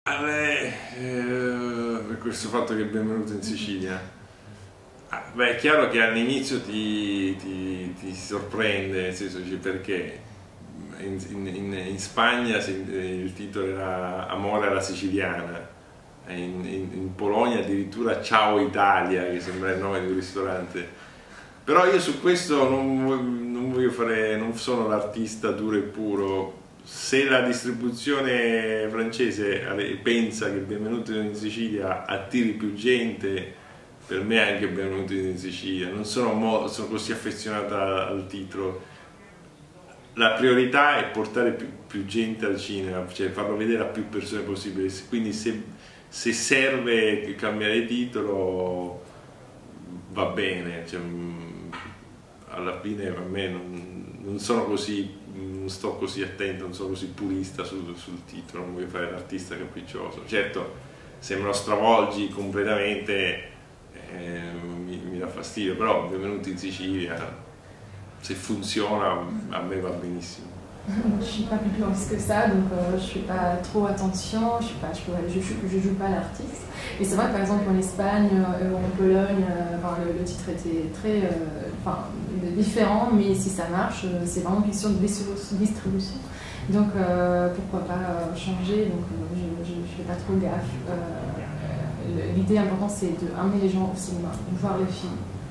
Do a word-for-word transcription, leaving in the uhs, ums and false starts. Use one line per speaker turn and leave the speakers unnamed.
Ah, beh, eh, per questo fatto che è benvenuto in Sicilia. Ah, beh, è chiaro che all'inizio ti, ti, ti sorprende, nel senso, dici, perché in, in- in Spagna si- il titolo era Amore alla siciliana, e in, in- in Polonia addirittura Ciao Italia, che sembra il nome di un ristorante. Però io su questo non, vo- non voglio fare, non sono l'artista duro e puro. Se la distribuzione francese ale- pensa che Benvenuto in Sicilia attiri più gente, per me è anche Benvenuto in Sicilia. Non sono, mo- sono così affezionata al titolo. La priorità è portare più, più gente al cinema, cioè farlo vedere a più persone possibile. Quindi se, se serve cambiare titolo va bene, cioè, mh, alla fine a me non, non sono così, non sto così attento, non sono così purista sul, sul titolo, non voglio fare l'artista capriccioso. Certo, se me lo stravolgi completamente eh, mi, mi dà fastidio, però Benvenuti in Sicilia, se funziona a me va benissimo.
Je suis pas plus puriste que ça, donc euh, je fais pas trop attention, je, suis pas, je, je, je, je joue pas l'artiste. Mais c'est vrai que par exemple en Espagne euh, ou en Pologne, euh, enfin, le, le titre était très euh, enfin, différent, mais si ça marche, euh, c'est vraiment une question de distribution. Donc euh, pourquoi pas euh, changer, donc euh, je, je, je fais pas trop gaffe. Euh, L'idée importante c'est d'amener les gens au cinéma, voir les films.